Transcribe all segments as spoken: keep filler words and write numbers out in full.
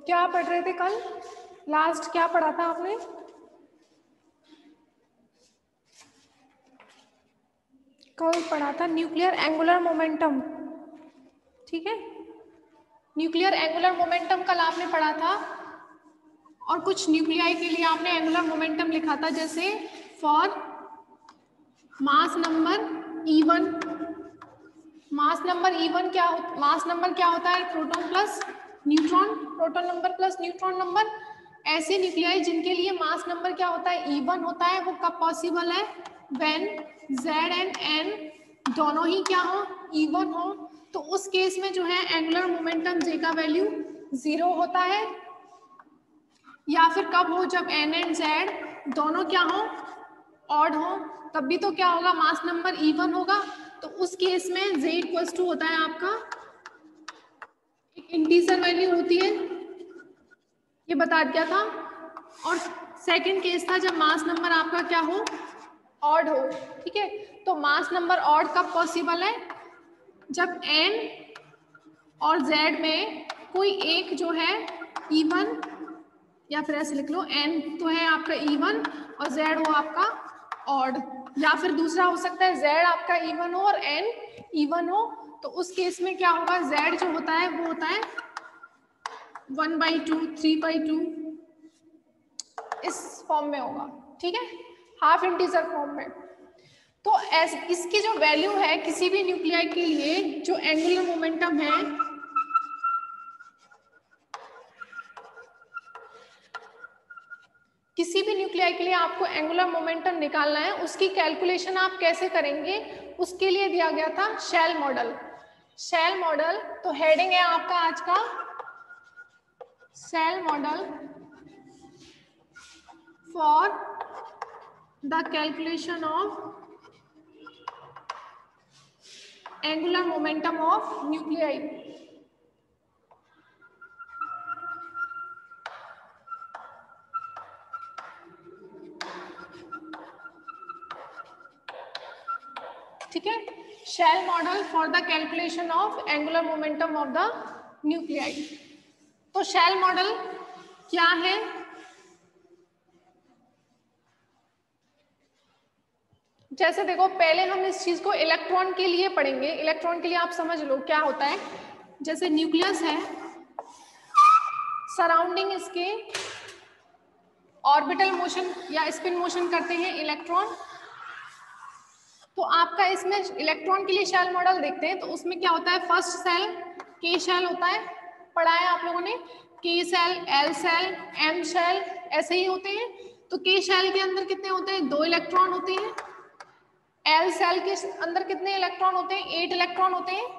क्या पढ़ रहे थे कल? लास्ट क्या पढ़ा था आपने? कल पढ़ा था न्यूक्लियर एंगुलर मोमेंटम, ठीक है। न्यूक्लियर एंगुलर मोमेंटम कल आपने पढ़ा था, और कुछ न्यूक्लियाई के लिए आपने एंगुलर मोमेंटम लिखा था, जैसे for mass number E one. Mass number E one क्या हो, मास नंबर क्या होता है? Proton plus neutron, proton number plus neutron number. ऐसे न्यूक्लियाई जिनके लिए मास नंबर क्या होता है? ई वन होता है, वो कब पॉसिबल है? व्हेन जेड एंड एन दोनों ही क्या हो? ई वन हो। तो उस केस में जो है एंगुलर मोमेंटम जे का वैल्यू जीरो होता है। या फिर कब हो? जब एन एंड जेड दोनों क्या हो? ऑड हो, तब भी तो क्या होगा? मास नंबर ई वन होगा। तो उस केस में जे इक्वल्स टू होता है आपका एक इंटीजर वैल्यू होती है, ये बता दिया था। और सेकंड केस था जब मास नंबर आपका क्या हो? ऑड हो, ठीक है। तो मास नंबर ऑड कब पॉसिबल है? जब n और z में कोई एक जो है ई वन, या फिर ऐसे लिख लो n तो है आपका ई वन और z हो आपका ऑड। या फिर दूसरा हो सकता है z आपका ई वन हो और n ई वन हो। तो उस केस में क्या होगा? z जो होता है वो होता है one by two, three by two, इस फॉर्म में होगा, ठीक है, हाफ इंटीजर फॉर्म में। तो ऐस इसकी जो वैल्यू है किसी भी न्यूक्लियाई के लिए, जो एंगुलर मोमेंटम है, किसी भी न्यूक्लियाई के लिए आपको एंगुलर मोमेंटम निकालना है, उसकी कैलकुलेशन आप कैसे करेंगे? उसके लिए दिया गया था शेल मॉडल। शेल मॉडल, तो हेडिंग है आपका आज का shell model for the calculation of angular momentum of nuclei. ठीक है, shell model for the calculation of angular momentum of the nuclei. तो शेल मॉडल क्या है? जैसे देखो, पहले हम इस चीज को इलेक्ट्रॉन के लिए पढ़ेंगे। इलेक्ट्रॉन के लिए आप समझ लो क्या होता है। जैसे न्यूक्लियस है, सराउंडिंग इसके ऑर्बिटल मोशन या स्पिन मोशन करते हैं इलेक्ट्रॉन। तो आपका इसमें इलेक्ट्रॉन के लिए शेल मॉडल देखते हैं, तो उसमें क्या होता है? फर्स्ट सेल के शेल होता है, पढ़ा है आप लोगों ने, K shell, L shell, M shell, ऐसे ही होते हैं। तो के शेल के अंदर कितने होते हैं? दो इलेक्ट्रॉन होते हैं। एल सेल के अंदर कितने इलेक्ट्रॉन होते हैं? एट इलेक्ट्रॉन होते हैं।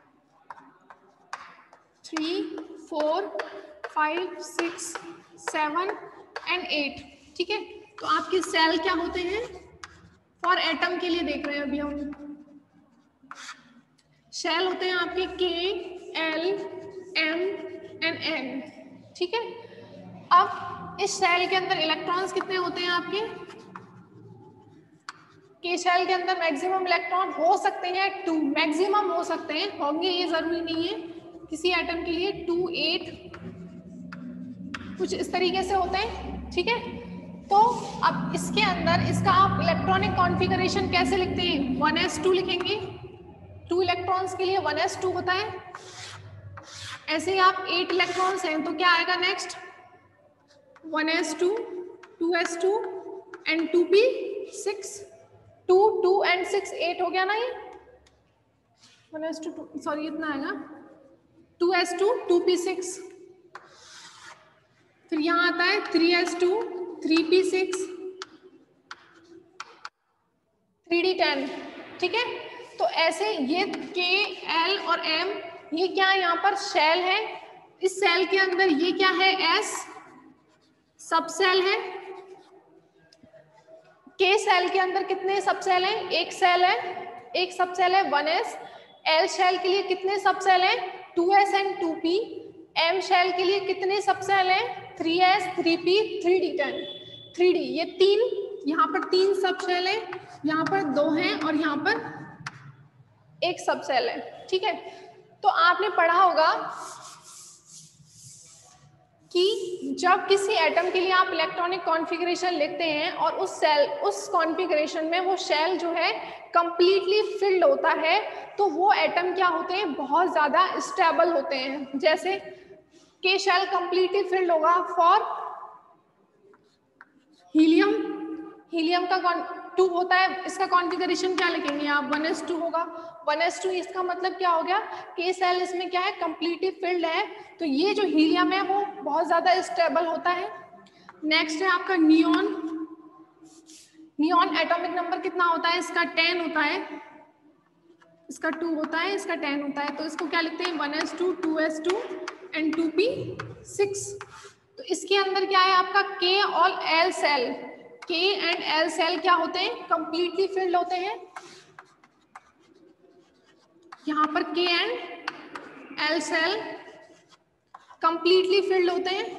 Three, four, five, six, seven and eight, ठीक है। तो आपके सेल क्या होते हैं? फॉर एटम के लिए देख रहे हैं अभी हम। शेल होते हैं आपके के, एल, एम एंड एन, ठीक है। अब इस शेल के अंदर इलेक्ट्रॉन्स कितने होते हैं आपके? के शेल के अंदर मैक्सिमम इलेक्ट्रॉन हो सकते हैं टू, मैक्सिमम हो सकते हैं, होंगे ये जरूरी नहीं है। किसी एटम के लिए टू, एट, कुछ इस तरीके से होते हैं, ठीक है। तो अब इसके अंदर इसका आप इलेक्ट्रॉनिक कॉन्फ़िगरेशन कैसे लिखते हैं? वन एस टू लिखेंगे। टू इलेक्ट्रॉन्स के लिए वन एस टू होता है। ऐसे ही आप एट इलेक्ट्रॉन्स हैं तो क्या आएगा next? One S two, two S two and two P six. Two, two and six, eight हो गया ना ये। One S two, two, sorry इतना आएगा। Two S two, two P six. फिर यहाँ आता है three S two, three P six, three D ten, ठीक है। तो ऐसे ये के, एल और एम, ये क्या है? यहाँ पर शेल है। इस सेल के अंदर ये क्या है? एस सब सेल है। के सेल के अंदर कितने सब सेल हैं? एक सेल है, एक सब सेल है वन एस। एल शेल के लिए कितने सब सेल हैं? Two S and two P. M shell के लिए कितने सब सेल हैं? Three S, three P, three D ten, three D. ये तीन, यहाँ पर तीन सब सेल है, यहाँ पर दो हैं और यहाँ पर एक सब सेल है, ठीक है। तो आपने पढ़ा होगा कि जब किसी एटम के लिए आप इलेक्ट्रॉनिक कॉन्फ़िगरेशन लिखते हैं और उस सेल उस कॉन्फ़िगरेशन में वो शेल जो है कंप्लीटली फिल्ड होता है, तो वो एटम क्या होते हैं, बहुत ज़्यादा स्टेबल होते हैं। जैसे के शेल कंप्लीटली फिल्ड होगा फॉर हीलियम, हीलियम का टू होता है, इसका कॉन्फ़िगरेशन क्या लिखेंगे आप, वन एस टू होगा, वन एस टू, इसका मतलब क्या हो गया, के सेल इसमें क्या है, कंप्लीटली फिल्ड है, तो ये जो हीलियम है वो बहुत ज़्यादा स्टेबल होता है। नेक्स्ट है आपका नियॉन, नियॉन एटॉमिक नंबर कितना होता है, इसका टेन होता है, इसका टू होता है, इसका टेन होता है, तो इसको क्या लिखते हैं, one S two, two S two and two P six. तो इसके अंदर क्या है आपका के और L shell, K and L shell क्या होते हैं, कंप्लीटली फिल्ड होते हैं। यहाँ पर K and L shell completely filled होते हैं।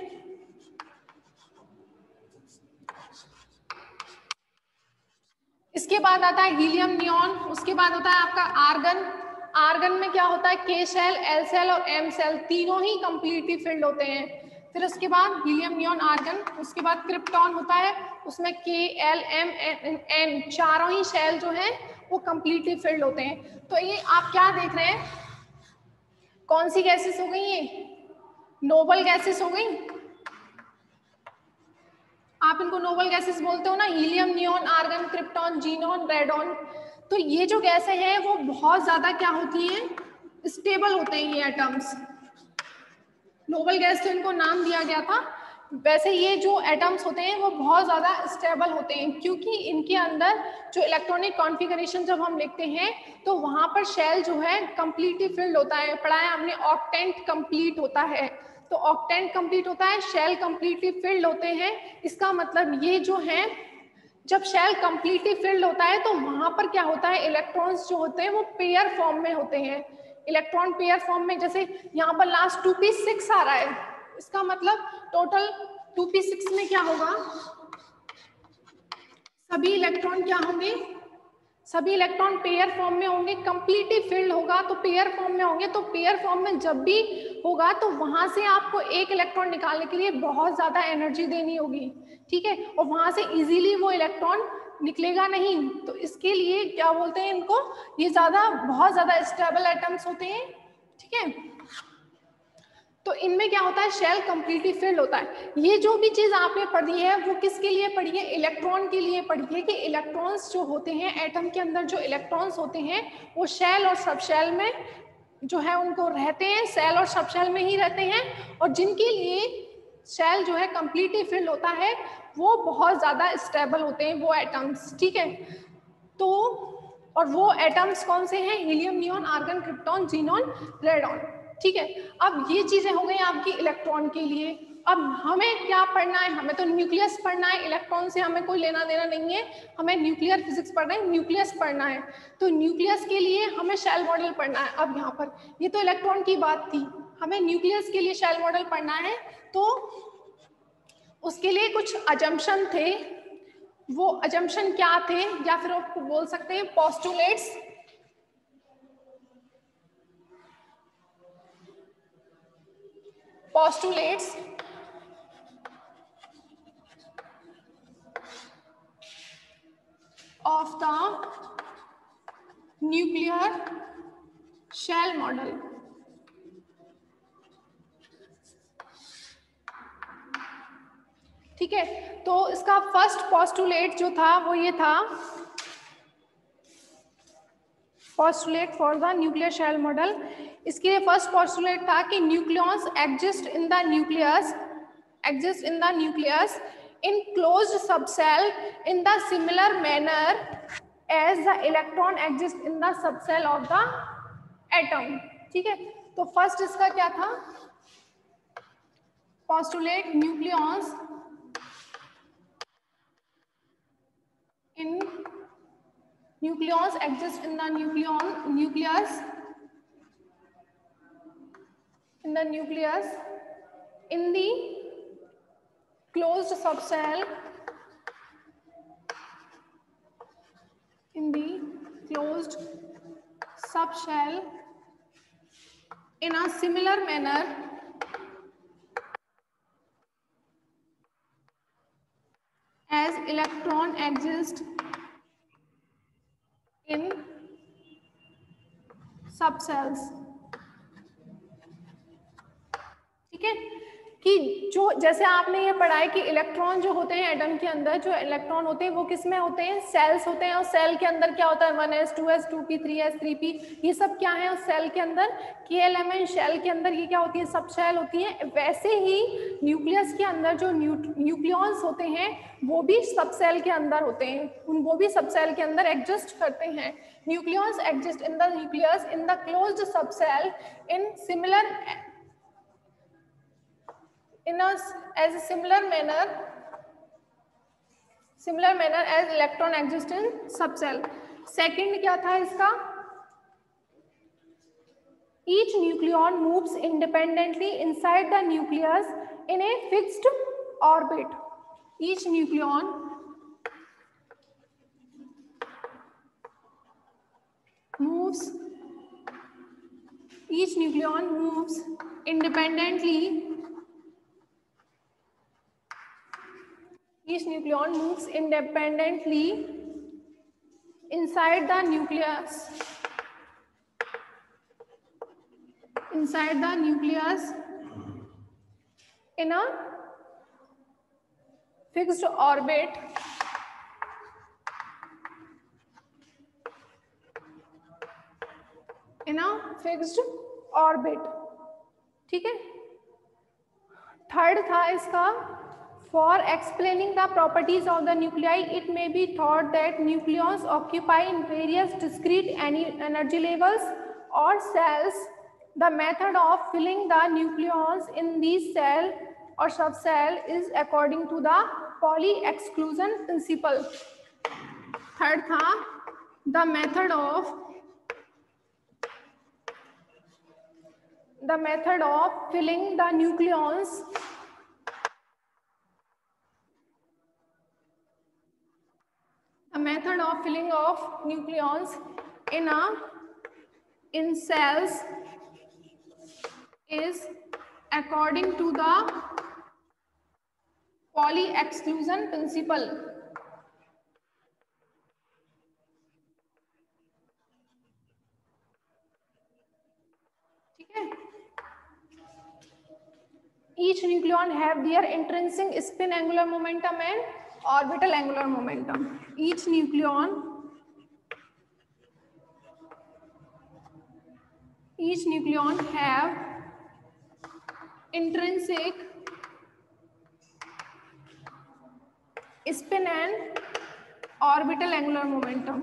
इसके बाद आता है हीलियम नियॉन, उसके बाद होता है आपका आर्गन, आर्गन में क्या होता है, के सेल, एल सेल और एम सेल तीनों ही कंप्लीटली फिल्ड होते हैं। फिर उसके बाद हीलियम नियॉन आर्गन, उसके बाद क्रिप्टॉन होता है, उसमें के एल एम एन चारों ही शेल जो हैं वो कंप्लीटली फिल्ड होते हैं। तो ये आप क्या देख रहे हैं, कौन सी गैसेस हो गई, ये नोबल गैसेस हो गई, आप इनको नोबल गैसेस बोलते हो ना, helium, neon, argon, krypton, xenon, radon. तो ये जो गैसें हैं वो बहुत ज्यादा क्या होती हैं, स्टेबल होते हैं ये एटम्स। नोबल गैस तो इनको नाम दिया गया था, वैसे ये जो एटम्स होते हैं वो बहुत ज़्यादा स्टेबल होते हैं, क्योंकि इनके अंदर जो इलेक्ट्रॉनिक कॉन्फ़िगरेशन जब हम लिखते हैं तो वहाँ पर शेल जो है कंप्लीटली फिल्ड होता है। पढ़ा है हमने, ऑक्टेंट कंप्लीट होता है, तो ऑक्टेंट कंप्लीट होता है, शेल कंप्लीटली फिल्ड होते हैं। इसका मतलब ये जो है, जब शेल कंप्लीटली फिल्ड होता है तो वहाँ पर क्या होता है, इलेक्ट्रॉन्स जो होते हैं वो पेयर फॉर्म में होते हैं, इलेक्ट्रॉन पेयर फॉर्म में। जैसे यहाँ पर लास्ट टू पी सिक्स आ रहा है, इसका मतलब टोटल टू पी सिक्स में क्या होगा, सभी इलेक्ट्रॉन क्या होंगे, सभी इलेक्ट्रॉन पेयर फॉर्म में होंगे, कंप्लीटली फिल्ड होगा तो पेयर फॉर्म में होंगे। तो पेयर फॉर्म में जब भी होगा तो वहां से आपको एक इलेक्ट्रॉन निकालने के लिए बहुत ज्यादा एनर्जी देनी होगी, ठीक है, और वहां से इजीली वो इलेक्ट्रॉन निकलेगा नहीं। तो इसके लिए क्या बोलते हैं इनको, ये ज्यादा बहुत ज्यादा स्टेबल एटम्स होते हैं, ठीक है। तो इनमें क्या होता है, शेल कंप्लीटली फिल्ड होता है। ये जो भी चीज आपने पढ़ी है वो किसके लिए पढ़ी है, इलेक्ट्रॉन के लिए पढ़ी है, कि इलेक्ट्रॉन्स जो होते हैं एटम के अंदर, जो इलेक्ट्रॉन्स होते हैं वो शेल और सब शेल में जो है उनको रहते हैं, सेल और सब शेल में ही रहते हैं, और जिनके लिए शेल जो है कंप्लीटली फिल्ड होता है वो बहुत ज्यादा स्टेबल होते हैं वो एटम्स, ठीक है। तो और वो एटम्स कौन से हैं, helium, neon, argon, krypton, xenon, radon, ठीक है। अब ये चीजें हो गई आपकी इलेक्ट्रॉन के लिए। अब हमें क्या पढ़ना है, हमें तो न्यूक्लियस पढ़ना है, इलेक्ट्रॉन से हमें कोई लेना देना नहीं है, हमें न्यूक्लियर फिजिक्स पढ़ना है, न्यूक्लियस पढ़ना है। तो न्यूक्लियस के लिए हमें शेल मॉडल पढ़ना है। अब यहाँ पर ये तो इलेक्ट्रॉन की बात थी, हमें न्यूक्लियस के लिए शेल मॉडल पढ़ना है, तो उसके लिए कुछ अजम्पशन थे। वो अजम्पशन क्या थे, या फिर आपको बोल सकते हैं postulates. postulates of the nuclear shell model। ठीक है, तो इसका फर्स्ट पोस्टुलेट जो था वो ये था, postulate for the nuclear shell model. इसके लिए फर्स्ट पोस्टुलेट था कि nucleus exist in the nucleus exist in the nucleus in closed subcell in the similar manner as the electron exists in the subcell of the atom, ठीक है। तो first इसका क्या था, postulate nucleons in nucleons exist in the nucleon nucleus in the nucleus in the closed subcell in the closed subshell in a similar manner exist in subcells. ठीक है, कि जो जैसे आपने ये पढ़ा है कि इलेक्ट्रॉन जो होते हैं एटम के अंदर, जो इलेक्ट्रॉन होते हैं वो किस में होते हैं, सेल्स होते हैं, और सेल के अंदर क्या होता है, one S, two S, two P, three S, three P, ये सब क्या है उस सेल के अंदर, के एलिमेंट शेल के अंदर ये क्या होती है, सब शेल होती है। वैसे ही न्यूक्लियस के अंदर जो न्यूक्लियॉन्स होते हैं वो भी सब सेल के अंदर होते हैं, उन वो भी सब सेल के अंदर एग्जिस्ट करते हैं। Nucleons exist in the nucleus in the closed sub shell in similar in a as a similar manner similar manner as electron exist in subcell. Second क्या था इसका, each nucleon moves independently inside the nucleus in a fixed orbit. Each nucleon moves each nucleon moves independently Each nucleon moves independently inside the nucleus. Inside the nucleus in a fixed orbit. In a fixed orbit. ठीक है। Third था इसका, for explaining the properties of the nuclei, it may be thought that nucleons occupy in various discrete energy levels or cells. The method of filling the nucleons in these cell or subcell is according to the Pauli exclusion principle. Third था, the method of the method of filling the nucleons A method of filling of nucleons in a in cells is according to the Pauli exclusion principle. ठीक है। Each nucleon have their intrinsic spin angular momentum and orbital angular momentum. Each nucleon each nucleon have intrinsic spin and orbital angular momentum.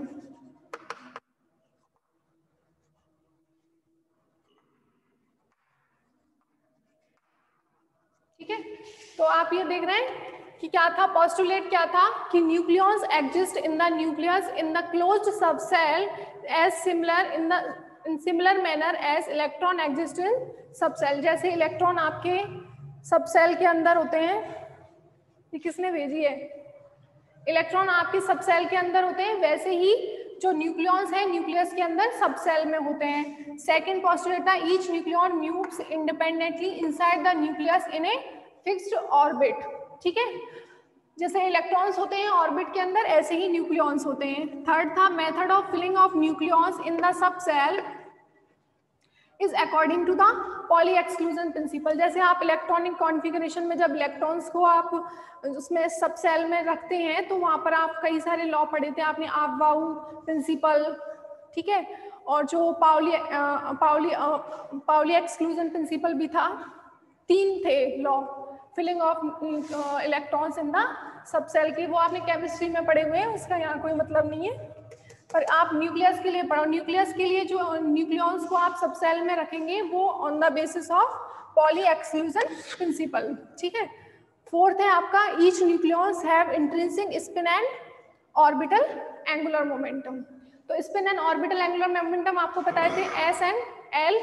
ठीक है, तो आप ये देख रहे हैं कि क्या था, पोस्टुलेट क्या था कि nucleons exist in the nucleus in the closed subshell as similar in the in similar manner as electron exist in subshell. जैसे इलेक्ट्रॉन आपके सबसेल के अंदर होते हैं, ये किसने भेजी है, इलेक्ट्रॉन आपके सबसेल के अंदर होते हैं, वैसे ही जो न्यूक्लियॉन्स हैं न्यूक्लियस के अंदर सबसेल में होते हैं। सेकंड पोस्टुलेट था, each nucleon moves independently inside the nucleus in a fixed orbit. ठीक है, जैसे इलेक्ट्रॉन्स होते हैं ऑर्बिट के अंदर, ऐसे ही न्यूक्लियॉन्स होते हैं। थर्ड था, method of filling of nucleons in the sub shell is according to the Pauli exclusion principle. जैसे आप इलेक्ट्रॉनिक कॉन्फ़िगरेशन में जब इलेक्ट्रॉन्स को आप उसमें सब सेल में रखते हैं तो वहाँ पर आप कई सारे लॉ पढ़े थे आपने, आपवाऊ प्रिंसिपल, ठीक है, और जो Pauli Pauli Pauli exclusion principle भी था, तीन थे law filling of electrons in the sub shell के, वो आपने केमिस्ट्री में पढ़े हुए हैं, उसका यहाँ कोई मतलब नहीं है, पर आप न्यूक्लियस के लिए पढ़ो। न्यूक्लियस के लिए जो न्यूक्लियॉन्स को आप सब सेल में रखेंगे वो on the basis of Pauli exclusion principle. ठीक है, फोर्थ है आपका, each nucleons have intrinsic spin and orbital angular momentum. तो spin and orbital angular momentum आपको बताए थे एस एंड एल,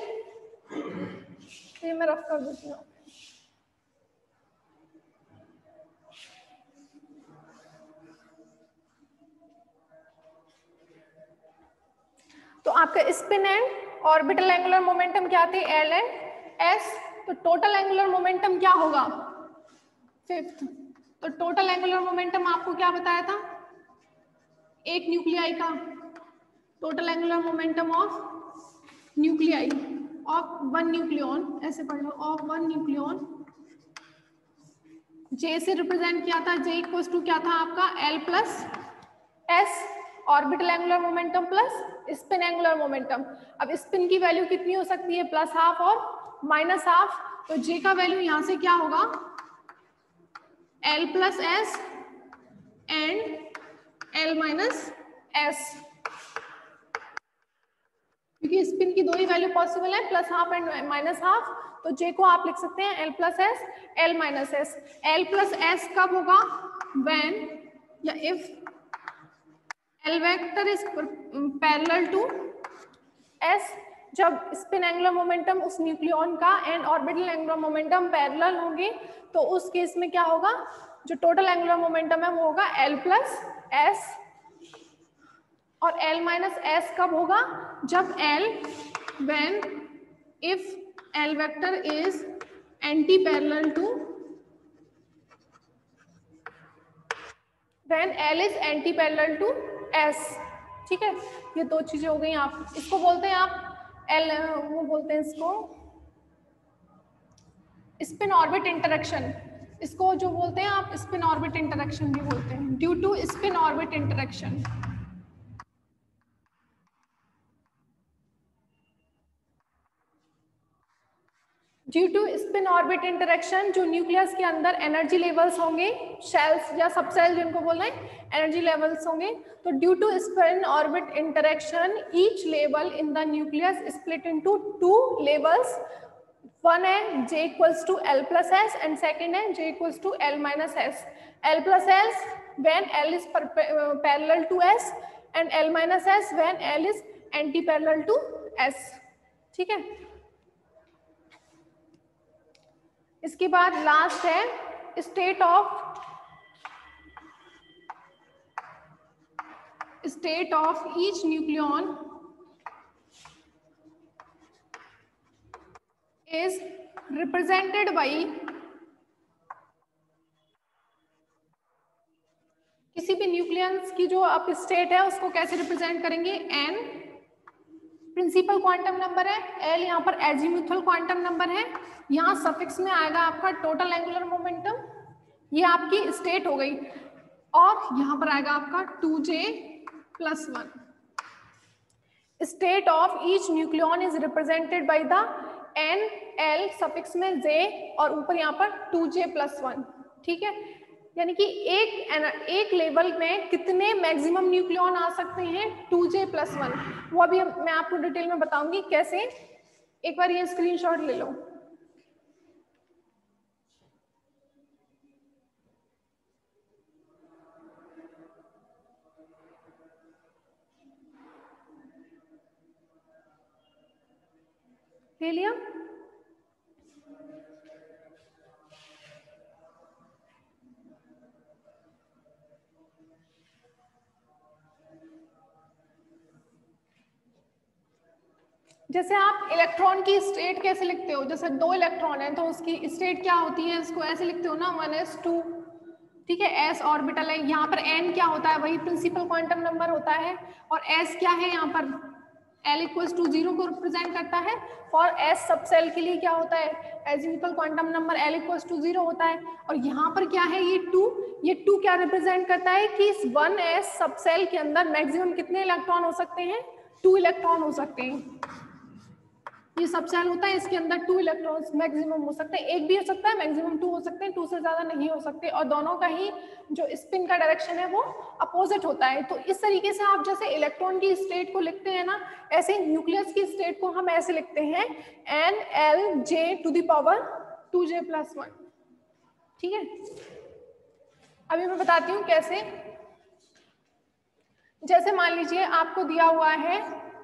ये मैं रफ कर देती हूँ। तो आपका spin and orbital angular momentum क्या थे, एल एंड एस। तो टोटल एंगुलर मोमेंटम क्या होगा, फिफ्थ। तो टोटल एंगुलर मोमेंटम आपको क्या बताया था, एक न्यूक्लियाई का total angular momentum of nuclei of one nucleon, ऐसे पढ़ लो, ऑफ वन न्यूक्लियन, जे से रिप्रेजेंट किया था, जे इक्वल्स टू क्या था आपका L plus S, orbital angular momentum plus spin angular momentum. अब स्पिन की वैल्यू कितनी हो सकती है, प्लस हाफ और माइनस हाफ, तो जे का वैल्यू यहां से क्या होगा, L plus S and L minus S, क्योंकि स्पिन की दो ही वैल्यू पॉसिबल है, plus half and minus half, तो जे को आप लिख सकते हैं L plus S L minus S. L plus S कब होगा, व्हेन या if L vector is parallel to S, जब स्पिन एंगुलर मोमेंटम उस न्यूक्लियन का and orbital angular momentum parallel होंगे, तो उस केस में क्या होगा, जो टोटल एंगुलर मोमेंटम है वो होगा एल प्लस एस, और एल माइनस एस कब होगा, जब L when if L vector is anti parallel to when L is anti parallel to S. ठीक है, ये दो चीजें हो गई। आप इसको बोलते हैं आप एल, वो बोलते हैं इसको स्पिन ऑर्बिट इंटरेक्शन, इसको जो बोलते हैं आप स्पिन ऑर्बिट इंटरेक्शन भी बोलते हैं, due to spin orbit interaction. Due to spin orbit interaction, जो न्यूक्लियस के अंदर एनर्जी लेवल्स होंगे, शेल्स या सबसेल जिनको बोल रहे हैं, एनर्जी लेवल्स होंगे, तो due to spin orbit interaction each level in the nucleus split into two levels, one है J equals to L plus S and second है J equals to L minus S. L plus S when L is parallel to S and L minus S when L is anti parallel to S. ठीक है, इसके बाद last है state of state of each nucleon is represented by, किसी भी nucleus की जो आप स्टेट है उसको कैसे रिप्रेजेंट करेंगे, एन प्रिंसिपल क्वांटम नंबर है, एल यहाँ पर एजीम्यूथल क्वांटम नंबर है, यहाँ सफिक्स में आएगा आपका टोटल एंगुलर मोमेंटम, ये आपकी स्टेट हो गई, और यहाँ पर आएगा आपका two J plus one. State of each nucleon is represented by the N L suffix में जे और ऊपर यहाँ पर टू जे प्लस वन। ठीक है, यानी कि एक एक लेवल में कितने मैक्सिमम न्यूक्लियन आ सकते हैं, टू जे प्लस वन। वो अभी मैं आपको डिटेल में बताऊंगी कैसे, एक बार ये स्क्रीनशॉट ले लो। ले लिया? जैसे आप इलेक्ट्रॉन की स्टेट कैसे लिखते हो, जैसे दो इलेक्ट्रॉन है तो उसकी स्टेट क्या होती है, इसको ऐसे लिखते हो ना, वन एस टू। ठीक है, एस ऑर्बिटल है, यहाँ पर एन क्या होता है, वही प्रिंसिपल क्वांटम नंबर होता है, और एस क्या है, यहाँ पर एल इक्वल्स टू जीरो को रिप्रेजेंट करता है। फॉर एस सबसेल के लिए क्या होता है, azimuthal quantum number L equals to zero होता है, और यहाँ पर क्या है, ये टू, ये टू क्या रिप्रेजेंट करता है कि इस वन एस सबसेल के अंदर मैक्सिमम कितने इलेक्ट्रॉन हो सकते हैं, टू इलेक्ट्रॉन हो सकते हैं। ये सबसेल होता है, इसके अंदर टू इलेक्ट्रॉन्स मैक्सिमम हो सकते हैं, एक भी हो सकता है, मैक्सिमम टू हो सकते हैं, टू से ज्यादा नहीं हो सकते, और दोनों का ही जो स्पिन का डायरेक्शन है वो अपोजिट होता है। तो इस तरीके से आप जैसे इलेक्ट्रॉन की स्टेट को लिखते हैं ना, ऐसे न्यूक्लियस की स्टेट को हम ऐसे लिखते हैं, N L J to the power two J plus one. ठीक है, अभी मैं बताती हूँ कैसे। जैसे मान लीजिए आपको दिया हुआ है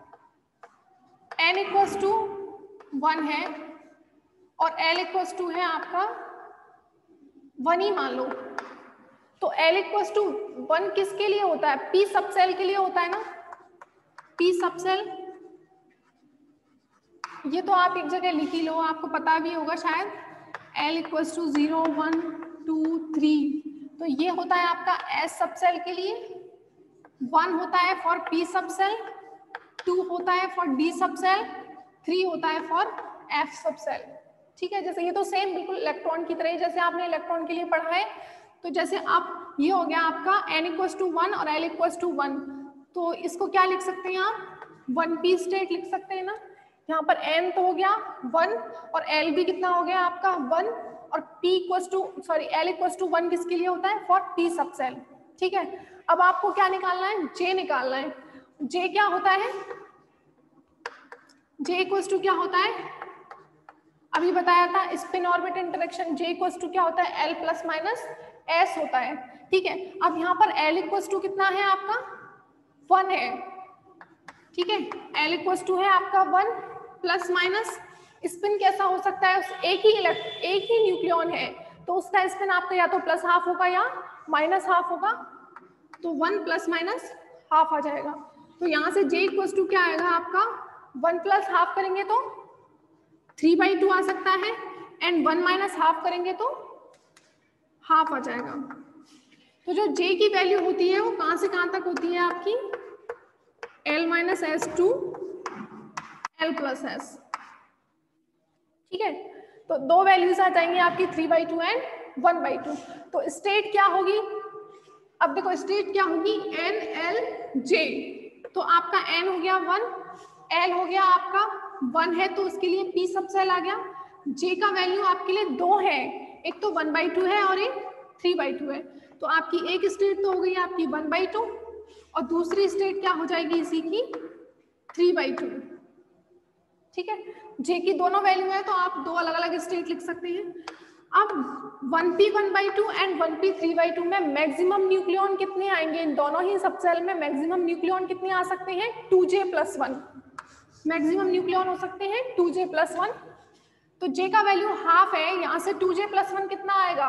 n इक्वल्स टू वन है और l इक्वल्स टू है आपका वन ही मान लो, तो l इक्वल्स टू वन किसके लिए होता है, p सबसेल के लिए होता है ना, p सबसेल। ये तो आप एक जगह लिख ही लो, आपको पता भी होगा शायद, l equals to zero one two three, तो ये होता है आपका s सबसेल के लिए, वन होता है for P subshell, two होता है for D subshell, three होता है फॉर एफ सब सेल। ठीक है, जैसे ये तो सेम बिल्कुल इलेक्ट्रॉन की तरह ही जैसे आपने इलेक्ट्रॉन के लिए पढ़ा है। तो जैसे आप ये हो गया आपका n इक्वल्स टू वन और l इक्वल्स टू वन, तो इसको क्या लिख सकते हैं आप, वन पी स्टेट लिख सकते हैं ना। यहाँ पर n तो हो गया वन और l भी कितना हो गया आपका वन, और p equals to sorry l equals to one किसके लिए होता है, फॉर p सब सेल। ठीक है, अब आपको क्या निकालना है, j निकालना है। j क्या होता है, j इक्वल्स टू क्या होता है, अभी बताया था spin orbit interaction, j equals to क्या होता है, l प्लस माइनस s होता है। ठीक है, अब यहाँ पर l इक्वल्स टू कितना है आपका, वन है। ठीक है, l इक्वल्स टू है आपका वन, प्लस माइनस स्पिन कैसा हो सकता है, उस एक ही एक ही न्यूक्लियन है तो उसका स्पिन आपका या तो प्लस हाफ होगा या माइनस हाफ होगा, तो वन प्लस माइनस हाफ आ जाएगा। तो यहाँ से j इक्वल्स टू क्या आएगा आपका, वन प्लस हाफ करेंगे तो थ्री बाई टू आ सकता है, एंड वन माइनस हाफ करेंगे तो हाफ आ जाएगा। तो जो j की वैल्यू होती है वो कहाँ से कहाँ तक होती है आपकी, l minus S to L plus S. ठीक है, तो दो वैल्यूज आ जाएंगी आपकी three by two and one by two. तो स्टेट क्या होगी, अब देखो स्टेट क्या होगी, एन एल जे। तो आपका n हो गया वन, l हो गया आपका वन है तो उसके लिए p सब सेल आ गया, j का वैल्यू आपके लिए दो है, एक तो वन बाई टू है और एक थ्री बाई टू है। तो आपकी एक स्टेट तो हो गई आपकी वन बाई टू और दूसरी स्टेट क्या हो जाएगी इसी की थ्री बाई टू। ठीक है, j की दोनों वैल्यू है तो आप दो अलग अलग स्टेट लिख सकते हैं। अब one P one by two and one P three by two में मैक्सिमम न्यूक्लियन कितने आएंगे, इन दोनों ही सब सेल में मैक्सिमम न्यूक्लियन कितने आ सकते हैं, two J plus one maximum nucleon हो सकते हैं टू जे प्लस वन। तो j का वैल्यू हाफ है, यहाँ से टू जे प्लस वन कितना आएगा,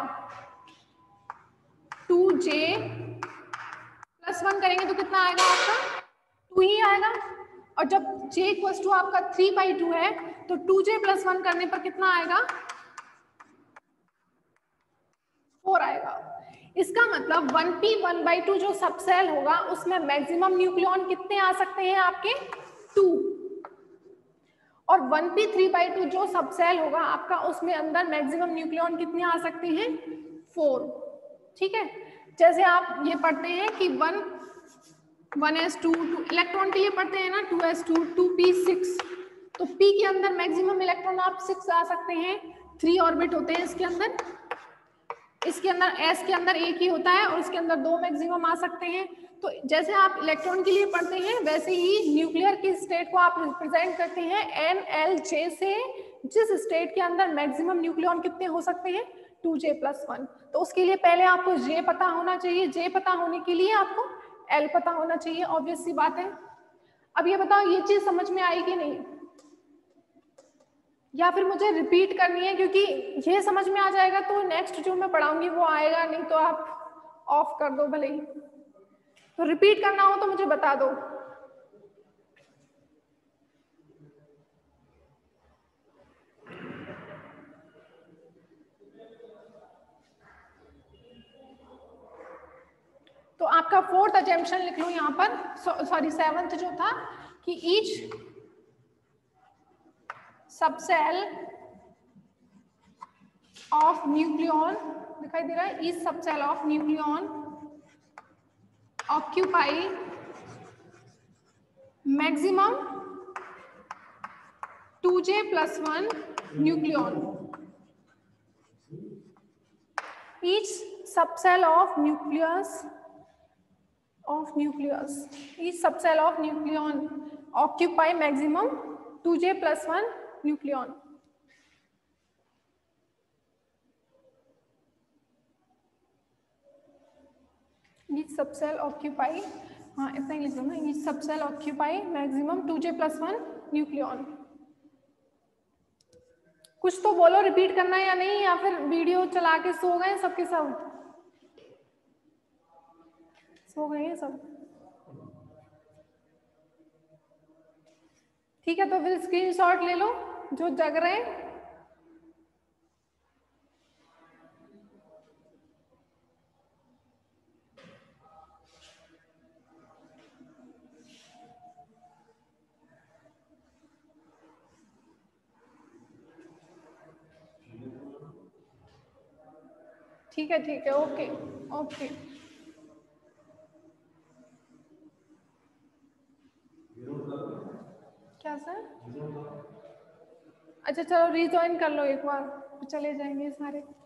टू जे प्लस वन करेंगे तो कितना आएगा आपका, टू ही आएगा। और जब j इक्वल्स टू आपका थ्री बाई टू है तो टू जे प्लस वन करने पर कितना आएगा, फोर आएगा। इसका मतलब one P one by two जो सब सेल होगा उसमें मैक्सिमम न्यूक्लियन कितने आ सकते हैं आपके, टू। और one P three by two जो सब सेल होगा आपका उसमें अंदर मैक्सिमम न्यूक्लियन कितने आ सकते हैं, फोर। ठीक है, जैसे आप ये पढ़ते हैं कि one one S two two electron के लिए पढ़ते हैं ना, two S two two P six, तो p के अंदर मैक्सिमम इलेक्ट्रॉन आप सिक्स आ सकते हैं, थ्री ऑर्बिट होते हैं इसके अंदर, इसके अंदर s के अंदर एक ही होता है और उसके अंदर दो मैक्सिमम आ सकते हैं। तो जैसे आप इलेक्ट्रॉन के लिए पढ़ते हैं वैसे ही न्यूक्लियर की स्टेट को आप रिप्रेजेंट करते हैं एन एल जे से, जिस स्टेट के अंदर मैक्सिमम न्यूक्लियन कितने हो सकते हैं, टू जे प्लस वन। तो उसके लिए पहले आपको j पता होना चाहिए, j पता होने के लिए आपको l पता होना चाहिए, ऑब्वियस सी बात है। अब ये बताओ ये चीज समझ में आई कि नहीं, या फिर मुझे रिपीट करनी है, क्योंकि ये समझ में आ जाएगा तो नेक्स्ट जो मैं पढ़ाऊंगी वो आएगा, नहीं तो आप ऑफ कर दो भले ही। तो रिपीट करना हो तो मुझे बता दो। तो आपका फोर्थ अजम्पशन लिख लो यहाँ पर, सॉरी सेवंथ जो था कि ईच सबसेल ऑफ न्यूक्लियन, दिखाई दे रहा है, each subshell of nucleon occupy maximum two J plus one nucleon. Each subcell of nucleus of nucleus each subcell of nucleon occupy maximum two J plus one nucleon। each subcell occupy, हाँ इतना ही लिख लो ना, each subcell occupy maximum two J plus one nucleon। कुछ तो बोलो, repeat करना है या नहीं, या फिर वीडियो चला के सो गए सबके सब, सो गए हैं सब। ठीक है, तो फिर स्क्रीनशॉट ले लो जो जग रहे हैं। ठीक है ठीक है, ओके ओके। क्या सर? अच्छा चलो रिज्वाइन कर लो एक बार, चले जाएंगे सारे।